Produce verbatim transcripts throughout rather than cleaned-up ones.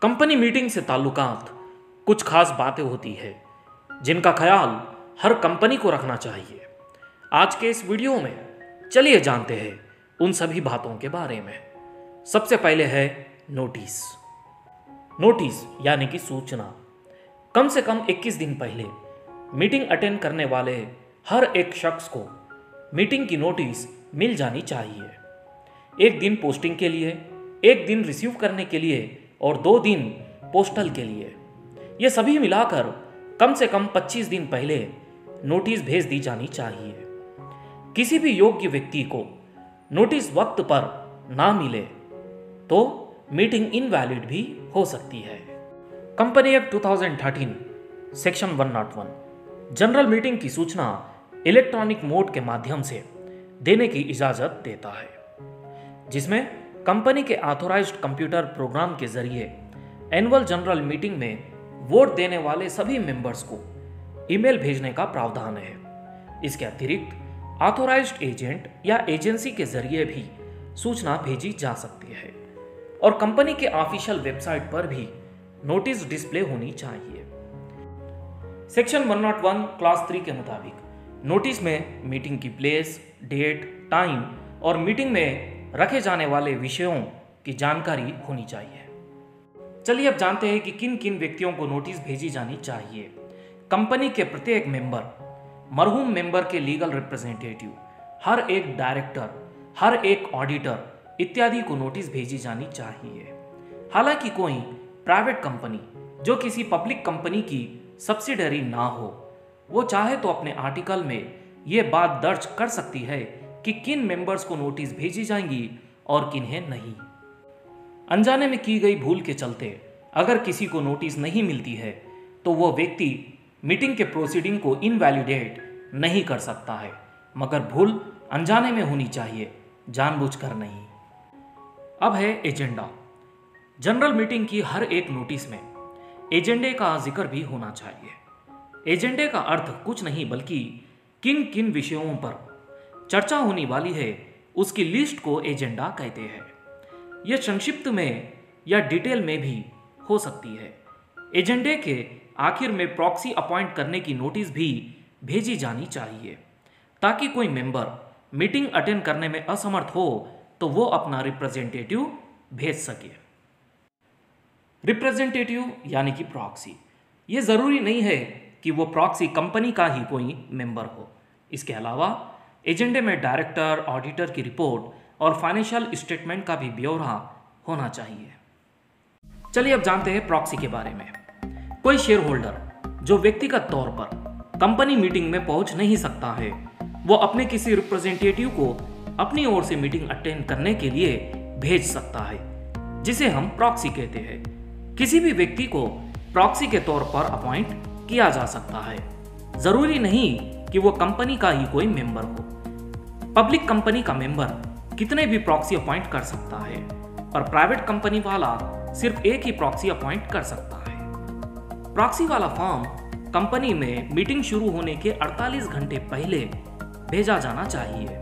Company meeting से ताल्लुकात कुछ खास बातें होती है जिनका ख्याल हर कंपनी को रखना चाहिए। आज के इस वीडियो में चलिए जानते हैं उन सभी बातों के बारे में। सबसे पहले है नोटिस। नोटिस यानी कि सूचना। कम से कम इक्कीस दिन पहले मीटिंग अटेंड करने वाले हर एक शख्स को मीटिंग की नोटिस मिल जानी चाहिए। एक दिन पोस्टिंग के लिए, एक दिन रिसीव करने के लिए और दो दिन पोस्टल के लिए। ये सभी मिलाकर कम से कम पच्चीस दिन पहले नोटिस भेज दी जानी चाहिए। किसी भी योग्य व्यक्ति को नोटिस वक्त पर ना मिले तो मीटिंग इनवैलिड भी हो सकती है। कंपनी एक्ट दो हज़ार तेरह सेक्शन एक सौ एक जनरल मीटिंग की सूचना इलेक्ट्रॉनिक मोड के माध्यम से देने की इजाजत देता है, जिसमें कंपनी के ऑथोराइज्ड कंप्यूटर प्रोग्राम के जरिए एनुअल जनरल मीटिंग में वोट देने वाले सभी मेंबर्स को ईमेल भेजने का प्रावधान है। इसके अतिरिक्त ऑथोराइज्ड एजेंट या एजेंसी के जरिए भी सूचना भेजी जा सकती है और कंपनी के ऑफिशियल वेबसाइट पर भी नोटिस डिस्प्ले होनी चाहिए। सेक्शन एक सौ एक क्लास थ्री के मुताबिक नोटिस में मीटिंग की प्लेस, डेट, टाइम और मीटिंग में रखे जाने वाले विषयों की जानकारी होनी चाहिए। चलिए अब जानते हैं कि किन किन व्यक्तियों को नोटिस भेजी जानी चाहिए। कंपनी के प्रत्येक मेंबर, मरहूम मेंबर के लीगल रिप्रेजेंटेटिव, हर एक डायरेक्टर, हर एक ऑडिटर इत्यादि को नोटिस भेजी जानी चाहिए। हालांकि कोई प्राइवेट कंपनी जो किसी पब्लिक कंपनी की सब्सिडरी ना हो, वो चाहे तो अपने आर्टिकल में ये बात दर्ज कर सकती है कि किन मेंबर्स को नोटिस भेजी जाएंगी और किन्हें नहीं। अनजाने में की गई भूल के चलते अगर किसी को नोटिस नहीं मिलती है तो वह व्यक्ति मीटिंग के प्रोसीडिंग को इनवैलिडेट नहीं कर सकता है, मगर भूल अनजाने में होनी चाहिए, जानबूझकर नहीं। अब है एजेंडा। जनरल मीटिंग की हर एक नोटिस में एजेंडे का जिक्र भी होना चाहिए। एजेंडे का अर्थ कुछ नहीं बल्कि किन किन विषयों पर चर्चा होने वाली है उसकी लिस्ट को एजेंडा कहते हैं। यह संक्षिप्त में या डिटेल में भी हो सकती है। एजेंडे के आखिर में प्रॉक्सी अपॉइंट करने की नोटिस भी भेजी जानी चाहिए ताकि कोई मेंबर मीटिंग अटेंड करने में असमर्थ हो तो वो अपना रिप्रेजेंटेटिव भेज सके। रिप्रेजेंटेटिव यानी कि प्रॉक्सी। ये जरूरी नहीं है कि वो प्रॉक्सी कंपनी का ही कोई मेंबर हो। इसके अलावा एजेंडे में डायरेक्टर, ऑडिटर की रिपोर्ट और फाइनेंशियल स्टेटमेंट का भी ब्यौरा होना चाहिए। चलिए अब जानते हैं प्रॉक्सी के बारे में। कोई शेयर होल्डर जो व्यक्तिगत तौर पर कंपनी मीटिंग में पहुंच नहीं सकता है, वो अपने किसी रिप्रेजेंटेटिव को अपनी ओर से मीटिंग अटेंड करने के लिए भेज सकता है, जिसे हम प्रॉक्सी कहते हैं। किसी भी व्यक्ति को प्रॉक्सी के तौर पर अपॉइंट किया जा सकता है, जरूरी नहीं कि वो कंपनी का ही कोई मेंबर हो। पब्लिक कंपनी का मेंबर कितने भी प्रॉक्सी अपॉइंट कर सकता है और प्राइवेट कंपनी वाला सिर्फ एक ही प्रॉक्सी अपॉइंट कर सकता है। प्रॉक्सी वाला फॉर्म कंपनी में मीटिंग शुरू होने के अड़तालीस घंटे पहले भेजा जाना चाहिए।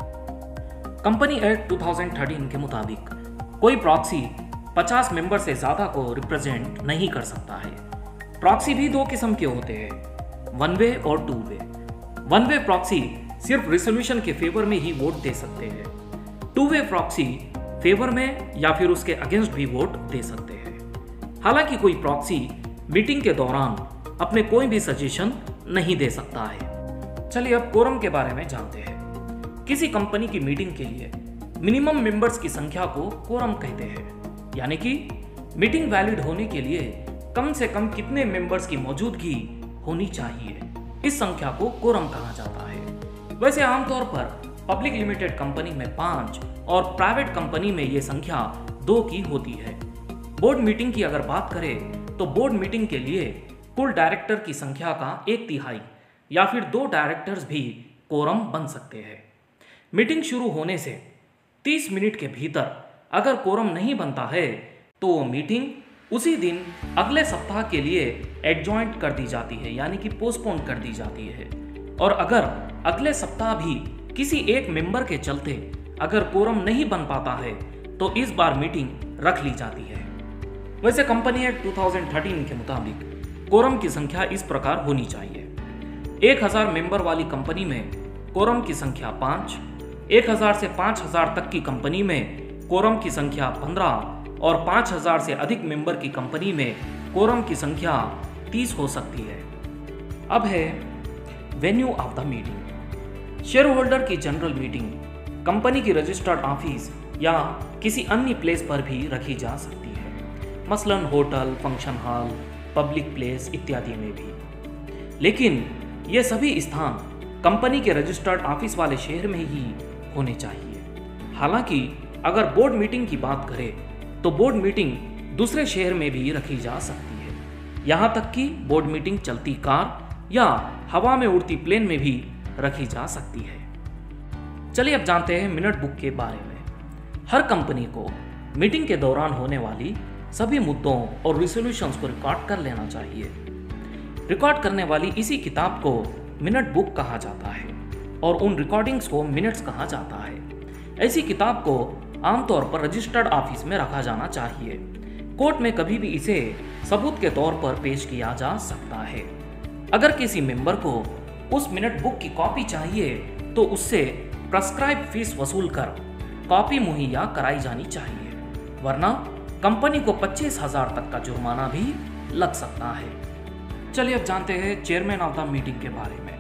कंपनी एक्ट दो हज़ार तेरह के मुताबिक कोई प्रॉक्सी पचास मेंबर से ज्यादा को रिप्रेजेंट नहीं कर सकता है। प्रॉक्सी भी दो किस्म के होते हैं, वन वे और two way. One way proxy सिर्फ रिजोल्यूशन के फेवर में ही वोट दे सकते हैं। टू वे प्रॉक्सी फेवर में या फिर उसके अगेंस्ट भी वोट दे सकते हैं। हालांकि कोई प्रॉक्सी मीटिंग के दौरान अपने कोई भी सजेशन नहीं दे सकता है। चलिए अब कोरम के बारे में जानते हैं। किसी कंपनी की मीटिंग के लिए मिनिमम मेंबर्स की संख्या को कोरम कहते हैं, यानी कि मीटिंग वैलिड होने के लिए कम से कम कितने मेंबर्स की मौजूदगी होनी चाहिए, इस संख्या को कोरम कहा जाता है। वैसे आमतौर पर पब्लिक लिमिटेड कंपनी में पांच और प्राइवेट कंपनी में ये संख्या दो की होती है। बोर्ड मीटिंग की अगर बात करें तो बोर्ड मीटिंग के लिए कुल डायरेक्टर की संख्या का एक तिहाई या फिर दो डायरेक्टर्स भी कोरम बन सकते हैं। मीटिंग शुरू होने से तीस मिनट के भीतर अगर कोरम नहीं बनता है तो वो मीटिंग उसी दिन अगले सप्ताह के लिए एडजॉइंट कर दी जाती है, यानी कि पोस्टपोन कर दी जाती है। और अगर अगले सप्ताह भी किसी एक मेंबर के चलते अगर कोरम नहीं बन पाता है तो इस बार मीटिंग रख ली जाती है। वैसे कंपनी एक्ट दो हज़ार तेरह के मुताबिक कोरम की संख्या इस प्रकार होनी चाहिए। एक हज़ार मेंबर वाली कंपनी में कोरम की संख्या पाँच, एक हज़ार से पाँच हज़ार तक की कंपनी में कोरम की संख्या पंद्रह और पाँच हज़ार से अधिक मेंबर की कंपनी में कोरम की संख्या तीस हो सकती है। अब है venue of the meeting. Shareholder की जनरल मीटिंग कंपनी की रजिस्टर्ड ऑफिस या किसी अन्य प्लेस पर भी रखी जा सकती है, मसलन hotel, function hall, public place इत्यादि में भी। लेकिन ये सभी स्थान कंपनी के रजिस्टर्ड ऑफिस वाले शहर में ही होने चाहिए। हालांकि अगर बोर्ड मीटिंग की बात करें तो बोर्ड मीटिंग दूसरे शहर में भी रखी जा सकती है। यहाँ तक कि बोर्ड मीटिंग चलती कार या हवा में उड़ती प्लेन में भी रखी जा सकती है। चलिए अब जानते हैं मिनट बुक के बारे में। हर कंपनी को मीटिंग के दौरान होने वाली सभी मुद्दों और रिजोल्यूशंस को रिकॉर्ड कर लेना चाहिए। रिकॉर्ड करने वाली इसी किताब को मिनट बुक कहा जाता है और उन रिकॉर्डिंग्स को मिनट्स कहा जाता है। ऐसी किताब को आमतौर पर रजिस्टर्ड ऑफिस में रखा जाना चाहिए। कोर्ट में कभी भी इसे सबूत के तौर पर पेश किया जा सकता है। अगर किसी मेंबर को उस मिनट बुक की कॉपी चाहिए तो उससे प्रेस्क्राइब फीस वसूल कर कॉपी मुहैया कराई जानी चाहिए, वरना कंपनी को पच्चीस हजार तक का जुर्माना भी लग सकता है। चलिए अब जानते हैं चेयरमैन ऑफ द मीटिंग के बारे में।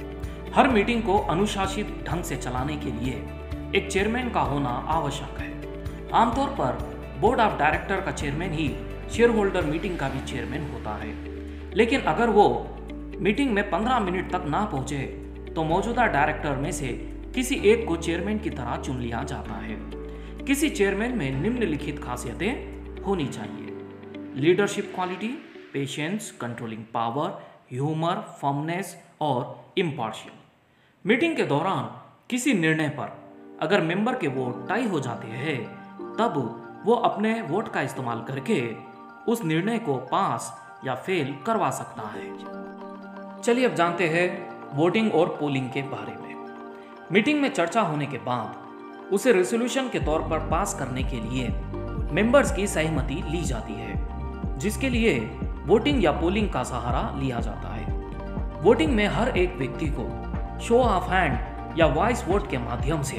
हर मीटिंग को अनुशासित ढंग से चलाने के लिए एक चेयरमैन का होना आवश्यक है। आमतौर पर बोर्ड ऑफ डायरेक्टर का चेयरमैन ही शेयर होल्डर मीटिंग का भी चेयरमैन होता है। लेकिन अगर वो मीटिंग में पंद्रह मिनट तक ना पहुंचे तो मौजूदा डायरेक्टर में से किसी एक को चेयरमैन की तरह चुन लिया जाता है। किसी चेयरमैन में निम्नलिखित खासियतें होनी चाहिए: leadership quality, patience, controlling power, humour, firmness और इम्पार्शियल। मीटिंग के दौरान किसी निर्णय पर अगर मेंबर के वोट टाई हो जाते हैं तब वो अपने वोट का इस्तेमाल करके उस निर्णय को पास या फेल करवा सकता है। चलिए अब जानते हैं वोटिंग और पोलिंग के बारे में। मीटिंग में चर्चा होने के बाद उसे रेजोल्यूशन के तौर पर पास करने के लिए मेंबर्स की सहमति ली जाती है, जिसके लिए वोटिंग या पोलिंग का सहारा लिया जाता है। वोटिंग में हर एक व्यक्ति को शो ऑफ हैंड या वॉइस वोट के माध्यम से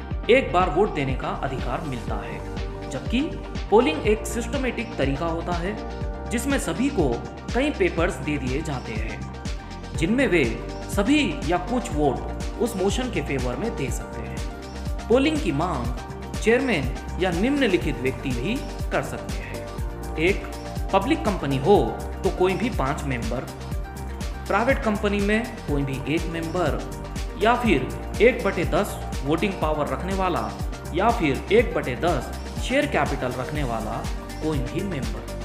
एक बार वोट देने का अधिकार मिलता है, जबकि पोलिंग एक सिस्टमेटिक तरीका होता है जिसमें सभी को कई पेपर्स दे दिए जाते हैं, जिनमें वे सभी या कुछ वोट उस मोशन के फेवर में दे सकते हैं। पोलिंग की मांग चेयरमैन या निम्नलिखित व्यक्ति भी कर सकते हैं। एक, पब्लिक कंपनी हो तो कोई भी पांच मेंबर, प्राइवेट कंपनी में कोई भी एक मेंबर, या फिर एक बटे दस वोटिंग पावर रखने वाला, या फिर एक बटे दस शेयर कैपिटल रखने वाला कोई भी मेंबर।